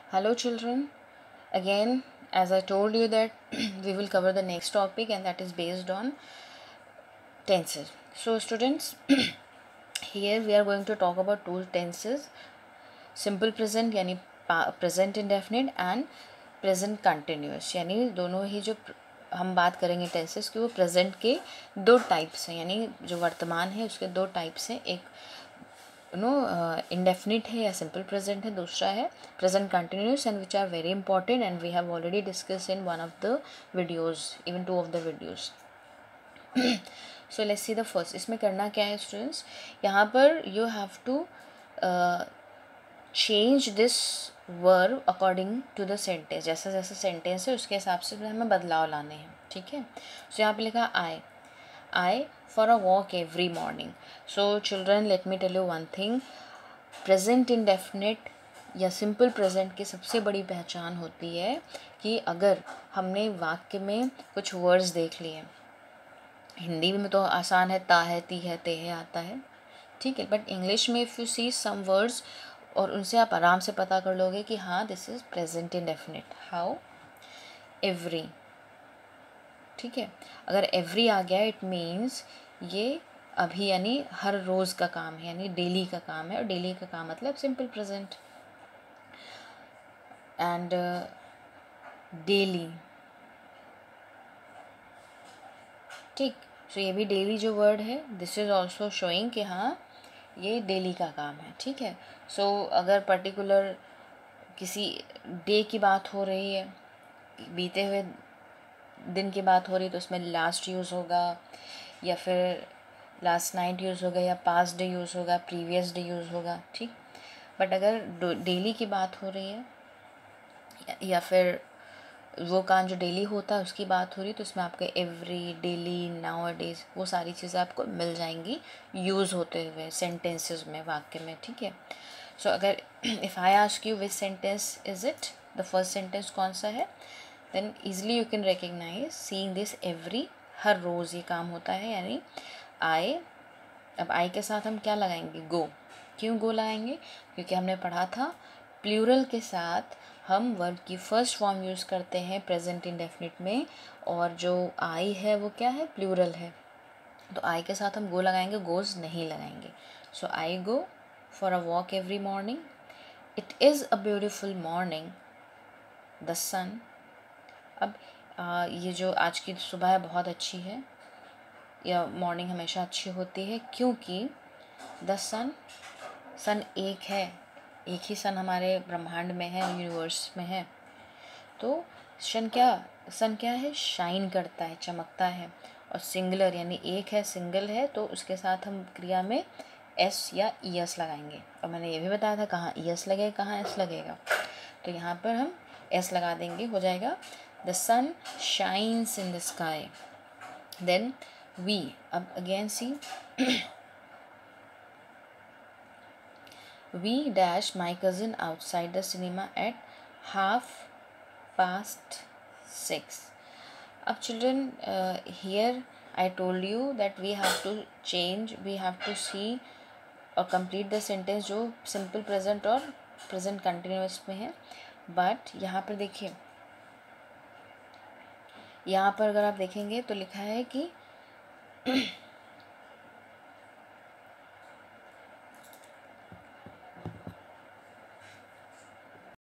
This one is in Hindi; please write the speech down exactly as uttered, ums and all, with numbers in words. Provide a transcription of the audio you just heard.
Hello children, again as I told you that we will cover the next topic and that is based on tenses. So students, here we are going to talk about two tenses, simple present यानी present indefinite and present continuous, यानी दोनों ही जो हम बात करेंगे टेंसेस की वो प्रेजेंट के दो टाइप्स हैं, यानी जो वर्तमान है उसके दो टाइप्स हैं, एक नो इंडेफिनिट है या सिंपल प्रेजेंट है, दूसरा है present continuous and which are very important and we have already discuss in one of the videos, even two of the videos. So let's see the first. इसमें करना क्या है स्टूडेंट्स, यहाँ पर you have to change this verb according to the sentence. जैसा जैसा सेंटेंस है उसके हिसाब से हमें बदलाव लाने हैं, ठीक है. सो यहाँ पे लिखा I I for a walk every morning. So children let me tell you one thing, present indefinite या सिंपल प्रेजेंट की सबसे बड़ी पहचान होती है कि अगर हमने वाक्य में कुछ वर्ड्स देख लिए, हिंदी में तो आसान है, ता है, ती है, ते है आता है, ठीक है, बट इंग्लिश में if you see some words और उनसे आप आराम से पता कर लोगे कि हाँ this is present indefinite. How? Every, ठीक है. अगर एवरी आ गया इट मीन्स ये अभी यानी हर रोज़ का काम है, यानी डेली का काम है, और डेली का काम मतलब सिंपल प्रेजेंट. एंड डेली, ठीक. सो ये भी डेली जो वर्ड है दिस इज़ ऑल्सो शोइंग कि हाँ ये डेली का काम है, ठीक है. सो so, अगर पर्टिकुलर किसी डे की बात हो रही है, बीते हुए दिन की बात हो रही है, तो उसमें लास्ट यूज़ होगा या फिर लास्ट नाइट यूज़ होगा या पास्ट डे यूज़ होगा, प्रीवियस डे यूज़ होगा, ठीक. बट अगर डेली की बात हो रही है या, या फिर वो काम जो डेली होता है उसकी बात हो रही है, तो उसमें आपके एवरी, डेली, नाउ डेज वो सारी चीज़ें आपको मिल जाएंगी यूज़ होते हुए सेंटेंसेस में, वाक्य में, ठीक है. सो अगर if I ask you which sentence is it, the first sentence कौन सा है, then easily you can recognise seeing this every, हर रोज़ ये काम होता है, यानी आई. अब आई के साथ हम क्या लगाएंगे? गो. क्यों गो लगाएंगे? क्योंकि हमने पढ़ा था प्लूरल के साथ हम वर्ब की फर्स्ट फॉर्म यूज़ करते हैं प्रेजेंट इंडेफिनिट में, और जो आई है वो क्या है? प्लूरल है. तो आई के साथ हम गो लगाएंगे, गोज नहीं लगाएंगे. So I go for a walk every morning. It is a beautiful morning. The sun. अब आ, ये जो आज की सुबह है बहुत अच्छी है, या मॉर्निंग हमेशा अच्छी होती है, क्योंकि द सन, सन एक है, एक ही सन हमारे ब्रह्मांड में है, यूनिवर्स में है. तो सन क्या सन क्या है? शाइन करता है, चमकता है. और सिंगुलर यानी एक है, सिंगल है, तो उसके साथ हम क्रिया में एस या ई एस लगाएंगे. और मैंने ये भी बताया था कहाँ ई एस लगेगा, कहाँ एस लगेगा. तो यहाँ पर हम एस लगा देंगे, हो जाएगा the sun shines in the sky. Then we. अब again see, we dashed my cousin outside the cinema at half past six. अब children, uh, here I told you that we have to change, we have to see और complete the sentence जो simple present और present continuous में है. but यहाँ पर देखिए, यहाँ पर अगर आप देखेंगे तो लिखा है कि